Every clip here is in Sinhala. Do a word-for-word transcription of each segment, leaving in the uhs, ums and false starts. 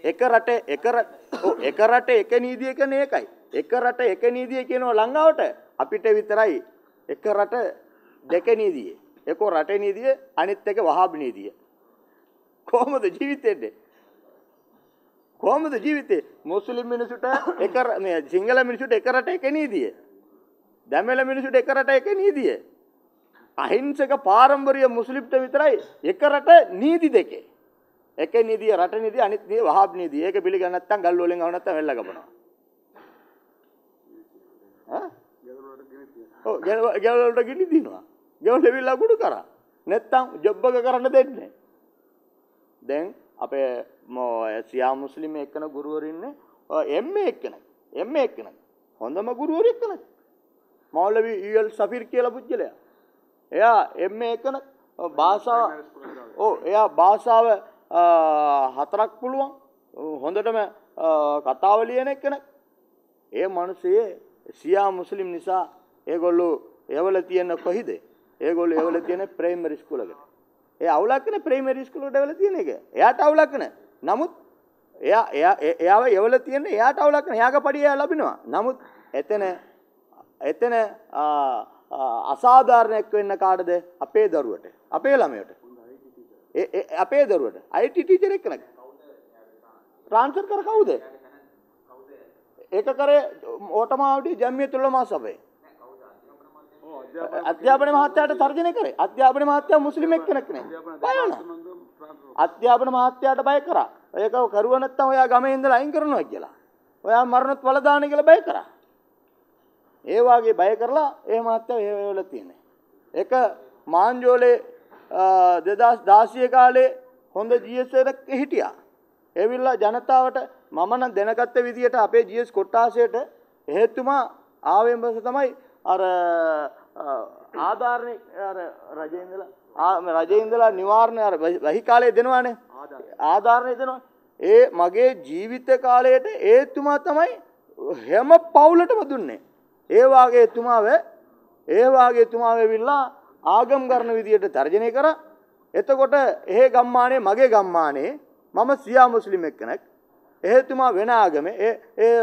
එක රටේ එක ඔව් එක රටේ එක නීතිය කියන එකයි. එක රට එක නීතිය කියනවා ලංකාවට අපිට විතරයි එක රට දෙක නීතිය. එක රටේ නීතිය අනිත් එක වහාබ් නීතිය. කොහොමද ජීවිතේන්නේ? කොහොමද ජීවිතේ? මුස්ලිම් මිනිසුන්ට එක මේ සිංහල මිනිසුන්ට එක රට එක නීතිය. දමිළ මිනිසුන්ට එක රට එක නීතිය. අහිංසක පාරම්පරික මුස්ලිම්ට විතරයි එක රට නීති දෙකේ. එක නීතිය රට නීතිය අනිත් නීතිය වහාබ් නීතිය. ඒක පිළිගන්න නැත්නම් ගල් වලින් ආව නැත්නම් වෙල්ල ගබනවා. හා? ඔව් ගෙවල් වලට ගිනි දිනවා. ගෙවල් ලෙවිලා කුඩු කරා. නැත්නම් ජොබ් එක කරන්න දෙන්නේ. දැන් අපේ සියා මුස්ලිම් එක්කන ගුරුවරු ඉන්නේ එම් ඒ එක්කන. එම් ඒ එක්කන. හොඳම ගුරුවරු එක්කන. මෞලවි ඊල් සෆීර් කියලා පුජ්‍යලයා. එයා එම් ඒ එක්කන භාෂාව ඔව් එයා භාෂාව හතරක් පුළුවන්. හොඳටම කතාව ලියන එක්කන. ඒ මිනිස්සේ සියා මුස්ලිම් නිසා ඒගොල්ලෝ එවල තියෙන කොහිද? ඒගොල්ලෝ එවල තියෙන ප්‍රයිමරි ස්කූල් එකකට. ඒ අවුලක් නේ ප්‍රයිමරි ස්කූල් වලට එවල තියෙන එක. එයාට අවුලක් නේ. නමුත් එයා එයා එයාව එවල තියෙන එයාට අවුලක් නේ. එයාගේ පඩිය එයා ලබිනවා. නමුත් එතන එතන අසාධාරණයක් වෙන්න කාටද? අපේ දරුවට. අපේ ළමයට. ඒ අපේ දරුවට. අයි ටි ටීචර් එක්ක නේද? ට්‍රාන්ස්ෆර් කර කවුද? ඒක කරේ ඕටමාවඩි ජම්මියතුල් උලමා සභාවේ. අධ්‍යාපන මහත්තයාට තර්ජනය කරේ. අධ්‍යාපන මහත්තයා මුස්ලිම් එක්කෙනෙක් නේ. බය වුණා. අධ්‍යාපන මහත්තයාට බය කරා. ඒක කරුව නැත්තම් ඔයා ගමේ ඉඳලා අයින් කරනවා කියලා. ඔයා මරණත් වල දාන්න කියලා බය කරා. ඒ වාගේ බය කරලා ඒ මහත්තයා ඒ වල තියෙන්නේ. ඒක මාන්ජෝලේ දෙදාස් දාසිය කාලේ හොඳ ජී එස් එකක් හිටියා. ඒවිල්ලා ජනතාවට මම නම් දැනගත්ත විදියට අපේ ජී එස් කොට්ටාසයට හේතුමා ආවෙන් බස තමයි අර ආධාරණේ අර රජේ ඉඳලා රජේ ඉඳලා නිවාරණ අර වැහි කාලේ දෙනවානේ ආධාරණේ දෙනවා. ඒ මගේ ජීවිත කාලයට ඒතුමා තමයි හැම පවුලටම දුන්නේ. ඒ වාගේ එතුමාව ඒ වාගේ එතුමාව වෙවිලා ආගම් කරන විදියට තර්ජනය කරා. එතකොට එහෙ ගම්මානේ මගේ ගම්මානේ මම සියා මුස්ලිම් එක්කෙනෙක්. එහෙතුමා වෙන ආගමේ ඒ ඒ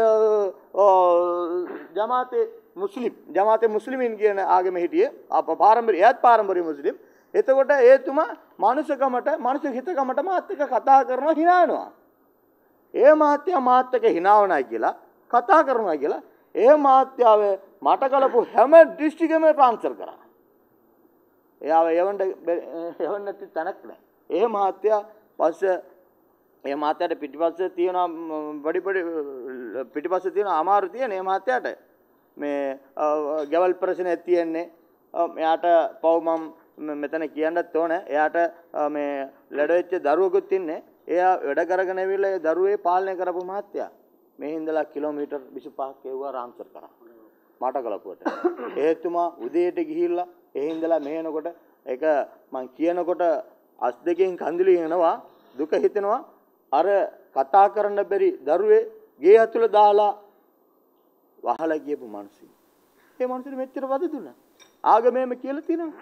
ජමාතේ මුස්ලිම් ජමාතේ මුස්ලිමින් කියන ආගමේ හිටියේ පාරම්පරික එයත් පාරම්පරික මුස්ලිම්. එතකොට ඒතුමා මානසිකමට මානසික හිතකමට මාත් එක්ක කතා කරනවා hina වෙනවා. ඒ මාත්‍යා මාත් එක්ක hina වුණා කියලා කතා කරනවා කියලා ඒ මාත්‍යාව මට කලපු හැම ඩිස්ට්‍රික්ටෙම ට්‍රාන්ස්ෆර් කරා. එයාව යවන්න යවන්න නැති තැනක් නැහැ. ඒ මාත්‍යා පස්සේ ඒ මාත්‍යාට පිටිපස්සේ තියෙන පොඩි පොඩි පිටිපස්සේ තියෙන අමාරු තියෙන ඒ මාත්‍යාට මේ ගැවල් ප්‍රශ්නයක් තියෙන්නේ. එයාට පව් මම මෙතන කියන්නත් ඕනේ. එයාට මේ ලැඩ වෙච්ච දරුවෙකුත් ඉන්නේ. එයා වැඩ කරගෙන ඇවිල්ලා ඒ දරුවේ පාලනය කරපු මාත්‍යා මේ හින්දලා කිලෝමීටර් විසිපහක් එවුවා රාම්සර් කරා. මට කලපුවට. එහෙතුමා උදේට ගිහිල්ලා ඒ හින්දලා මෙහෙනකොට ඒක මං කියනකොට අස් දෙකෙන් කඳුළු එනවා දුක හිතෙනවා. අර කතා කරන්න බැරි දරුවේ ගේ ඇතුළ දාලා වහලා ගියපු මිනිස්සු. ඒ මිනිස්සුන්ට මෙච්චර වද දුන්නා. ආගමේම කියලා තියෙනවා.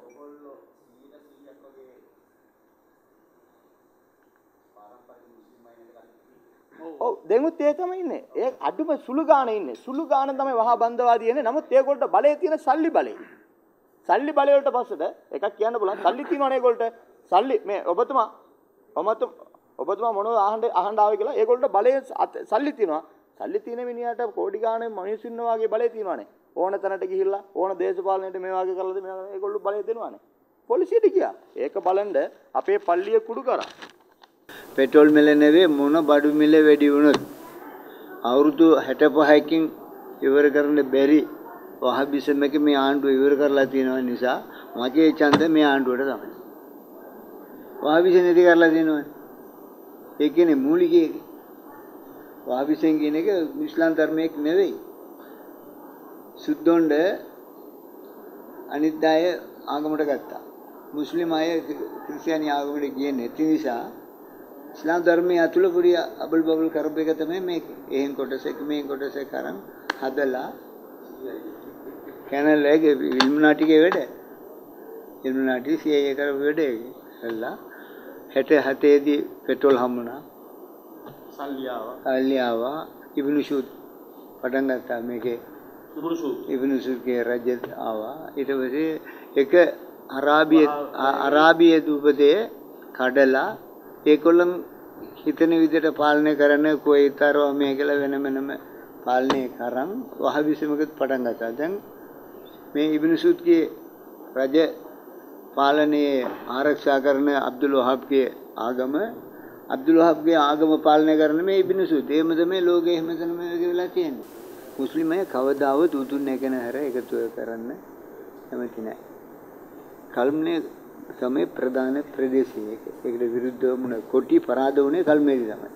ඔව් දෙමුත් ඒ තමයි ඉන්නේ. ඒ අඩුම සුළු ගාන ඉන්නේ. සුළු ගාන තමයි වහා බන්දවාදී එන්නේ. නමුත් ඒගොල්ලන්ට බලය තියෙන සල්ලි බලය. සල්ලි බලය වලට පස්සට එකක් කියන්න බලන්න. සල්ලි තියෙනවනේ ඒගොල්ලන්ට. සල්ලි මේ ඔබතුමා ඔබතුමා ඔබතුමා මොනවද අහන්න අහන්න ආවේ කියලා ඒගොල්ලන්ට බලය සල්ලි තියෙනවා. සල්ලි තියෙන මිනිහට කෝටි ගානේ මිනිස්සු ඉන්න වාගේ බලය තියෙනවානේ. ඕන තැනට ගිහිල්ලා ඕන දේශපාලනයට මේ වාගේ කරලාද මේ ඒගොල්ලෝ බලය දෙනවානේ. පොලිසියට ගියා. ඒක බලන්න අපේ පල්ලිය කුඩු කරා. පෙට්‍රෝල් මිල නෙවෙයි මොන බඩු මිල වැඩි වුණොත් අවුරුදු හැට පහකින් ඉවර කරන්න බැරි වහබිසම එක මේ ආණ්ඩුව ඉවර කරලා තියෙන නිසා මගේ ඡන්ද මේ ආණ්ඩුවට තමයි. වහබිස නැති කරලා තියෙනවා. ඒ කියන්නේ මූලික එක. වහබිසෙන් කියන එක ඉස්ලාම් ධර්මයක් නෙවෙයි. සුද්ධොණ්ඩ අනිත් අය ආගමකට ගත්තා. මුස්ලිම් අය ක්‍රිස්තියානි ආගමකට ගියේ නැති නිසා ඉස්ලාම් ධර්මයේ අතුල පුරිය අබල් බබල් කරපු එක තමයි මේක. එහෙන් කොටසක් මේ කොටසක් අරන් හදලා කැනල් එකේ ඉල්මුනාටිගේ වැඩ. ඉල්මුනාටි සී ආයි ඒ කරපු වැඩ කළා. හැට හතේ දී පෙට්‍රෝල් හම්බුණා. සල්ලි ආවා ඉබ්නු සූද් පටන් ගත්තා මේකේ ඉබ්නු සූද්ගේ රජය ආවා ඊට පස්සේ එක අරාබිය අරාබිය දුපතේ කඩලා ඒගොල්ලන් හිතන විදිහට පාලනය කරන කුවයිතරව මේ කියලා වෙන වෙනම පාලනය කරන් වහබිසමකට පටන් ගත්තා. දැන් මේ ඉබ්නු සූද්ගේ රජ පාලනයේ ආරක්ෂා කරන අබ්දුල් වහාබ්ගේ ආගම අබ්දුල් වහාබ්ගේ ආගම පාලනය කරන මේ ඉබ්නු සූද් එහෙම තමයි ලෝකයේ හැමතැනම වෙලා තියෙන්නේ. මුස්ලිම් අය කවදාවත් උතුම් නැගෙන හැර එකතු කරන්න කැමති නැහැ. කල්මනේ තමයි ප්‍රධාන ප්‍රදේශය. ඒකට විරුද්ධව මොන කොටි පරාද වුණේ කල්මේදී තමයි.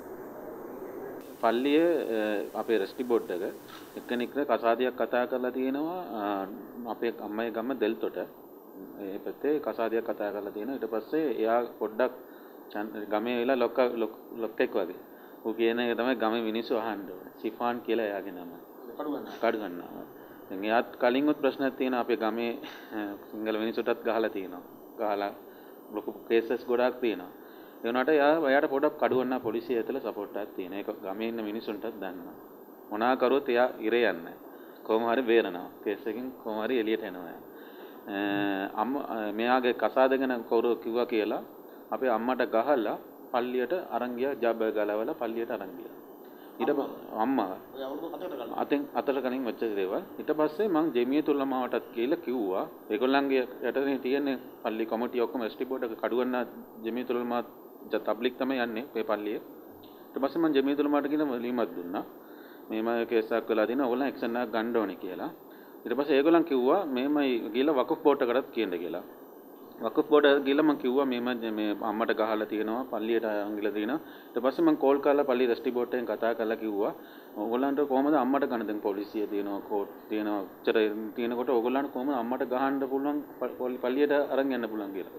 පල්ලිය අපේ රෙස්ටි බෝඩ් එක එක්කෙනෙක් කසාදියක් කතා කරලා තියෙනවා අපේ අම්මගේ ගම දෙල්තොට. ඒ පැත්තේ කසාදියක් කතා කරලා තියෙනවා. ඊට පස්සේ එයා පොඩ්ඩක් ගමේ වෙලා ලොක්ක ලොක්කෙක් වගේ. ඌ කියන එක තමයි ගමේ මිනිස්සු අහන්න ඕනේ. සිෆාන් කියලා එයාගේ නම. කඩු ගන්නවා. කඩු ගන්නවා. දැන් එයාත් කලින්වත් ප්‍රශ්නයක් තියෙනවා අපේ ගමේ සිංගල මිනිස්සුටත් ගහලා තියෙනවා. ගහලා ලොකු කේසස් ගොඩාක් තියෙනවා. ඒ වුණාට එයා එයාට පොඩක් කඩුවන්න පොලිසිය ඇතුළේ සපෝට් එකක් තියෙනවා. ඒක ගමේ ඉන්න මිනිස්සුන්ටත් දන්නවා. මොනවා කරොත් එයා ඉරේ යන්නේ. කොහොම හරි බේරනවා. කේස් එකකින් කොහොම හරි එළියට එනවා. අම්ම මෙයාගේ කසාද ගැන කවුරු කිව්වා කියලා අපේ අම්මට ගහලා පල්ලියට අරන් ගියා ජබ ගලවලා පල්ලියට අරන් ගියා. ඊට අම්මා අතෙන් අතට කලින් වෙච්ච දේවල් ඊට පස්සේ මං ජෙමියතුල්ලාමාවටත් කියලා කිව්වා ඒගොල්ලන්ගේ යටතේ තියෙන පල්ලි කමිටිය ඔක්කොම එස් ටි බෝඩ් එක කඩුවන්න ජෙමියතුල්ලාමා තබ්ලිග් තමයි යන්නේ මේ පල්ලියේ. ඊට පස්සේ මං ජෙමියතුල්ලාමාට කියලා ලියුමක් දුන්නා. මේම කේසයක් වෙලා තියෙනවා ඕගොල්ලන් ඇක්ෂන් එකක් ගන්න ඕනේ කියලා. ඊට පස්සේ ඒගොල්ලන් කිව්වා මේමයි ගිහලා වකුෆ් බෝඩ් එකටත් කියන්න කියලා. වකුෆ් බෝඩ් එක ගිහලා මං කිව්වා මේම මේ අම්මට ගහලා තියෙනවා පල්ලියට අංගිලා තියෙනවා. ඊට පස්සේ මං කෝල් කරලා පල්ලි රෙස්ටි බෝඩ් එකෙන් කතා කරලා කිව්වා ඕගොල්ලන්ට කොහමද අම්මට ගන්න දැන් පොලිසිය තියෙනවා කෝට් තියෙනවා උච්චර තියෙනකොට ඕගොල්ලන්ට කොහමද අම්මට ගහන්න පුළුවන් පල්ලියට අරන් යන්න පුළුවන් කියලා.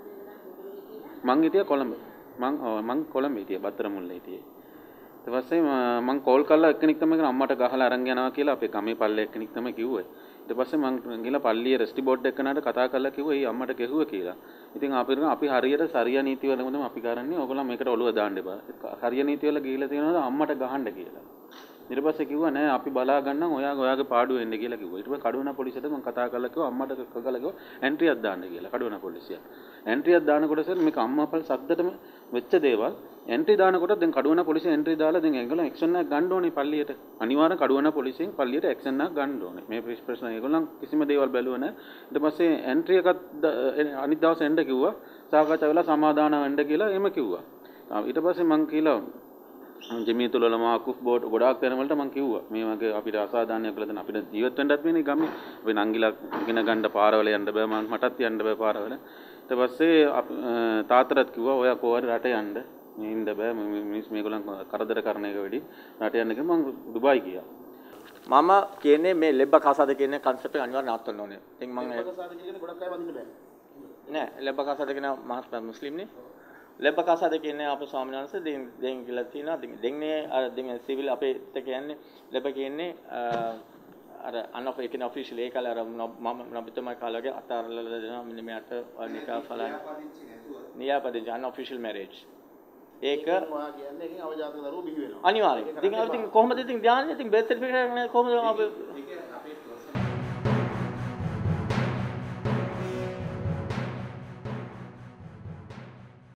මං හිටියා කොළඹ. මං මං කොළඹ හිටියා බත්තරමුල්ල හිටියේ. ඊට පස්සේ මං කෝල් කරලා එක්කෙනෙක් තමයි අම්මට ගහලා අරන් යනවා කියලා අපේ ගමේ පල්ලේ එක්කෙනෙක් තමයි කිව්වේ. ඊට පස්සේ මං ගිහලා පල්ලියේ රෙස්ටි බෝඩ් එක කනට කතා කරලා කිව්වා ඊ අම්මට ගැහුවා කියලා. ඉතින් අපි අපි හරියට සරියා නීති වල මොනම අපි කරන්නේ ඕගොල්ලෝ මේකට ඔළුව දාන්න එපා. හරියා නීති වල ගිහිලා තියෙනවා අම්මට ගහන්න කියලා. ඊට පස්සේ කිව්වා නෑ අපි බලා ගන්නම් ඔයාගේ ඔයාගේ පාඩුව එන්න කියලා කිව්වා. ඊට පස්සේ කඩුවන පොලිසියට මං කතා කරලා කිව්වා අම්මට කගලා කිව්වා එන්ට්‍රියක් දාන්න කියලා කඩුවන පොලිසිය. එන්ට්‍රියක් දානකොට සර් මේක අම්මාපල් සද්දටම වෙච්ච දේවල් එන්ට්‍රි දානකොට දැන් කඩුවන පොලිසිය එන්ට්‍රි දාලා දැන් ඒගොල්ලෝ ඇක්ෂන් එකක් ගන්න ඕනේ පල්ලියට. අනිවාර්යෙන් කඩුවන පොලිසියෙන් පල්ලියට ඇක්ෂන් එකක් ගන්න ඕනේ. මේ ප්‍රශ්න ඒගොල්ලන් කිසිම දේවල් බැලුවා නැහැ. ඊට පස්සේ එන්ට්‍රි එකක් අනිත් දවසේ එන්න කිව්වා. සාකච්ඡා වෙලා සමාදාන වෙන්න කියලා එහෙම කිව්වා. ඊට පස්සේ මං කියලා ජෙමියතුල්ලාමා වකුෆ් බෝඩ් ගොඩාක් වෙන වලට මං කිව්වා මේ වගේ අපිට අසාධාරණයක් කළා දැන් අපිට ජීවත් වෙන්නත් වෙන්නේ ගමේ. අපි නංගිලා ඉගෙන ගන්න පාරවල යන්න බෑ මං මටත් යන්න බෑ පාරවල. ඊට පස්සේ තාත්තට කිව්වා ඔයා කොහරි රට යන්න. මේ ඉන්න බෑ මිනිස් මේගොල්ලන් කරදර කරන එක වෙඩි රට යන්න කියලා මං දුබායි ගියා. මම කියන්නේ මේ ලෙබ්බ කසාද කියන කන්සෙප්ට් එක අනිවාර්යෙන් නවත්තන්න ඕනේ. ඉතින් මම ලෙබ්බ කසාද කියන්නේ ගොඩක් අය වදින්න බෑ. නෑ ලෙබ්බ කසාද කියන මහත්ම මුස්ලිම්නේ. ලෙබ්බ කසාද කියන්නේ අපේ ස්වාමීන් වහන්සේ දෙන් දෙන් කියලා තියෙනවා. දෙන්නේ අර දෙන්නේ සිවිල් අපේ එක කියන්නේ ලෙබ්බ කියන්නේ අර අනොෆ එක ඔෆිෂියල් ඒක අර මම නබිතම කාලගේ අතාරලා දෙනවා මෙන්න මෙයාට නිකා ෆලන් නියාපදින් අන්ඔෆිෂියල් මැරේජ් ඒක මොනවා කියන්නේ ඒකෙන් අවජාතක දරුවෝ බිහි වෙනවා අනිවාර්යයෙන්. ඉතින් ඉතින් කොහොමද ඉතින් ධානය ඉතින් බර්ත් සර්ටිෆිකේට් එක කොහොමද අපි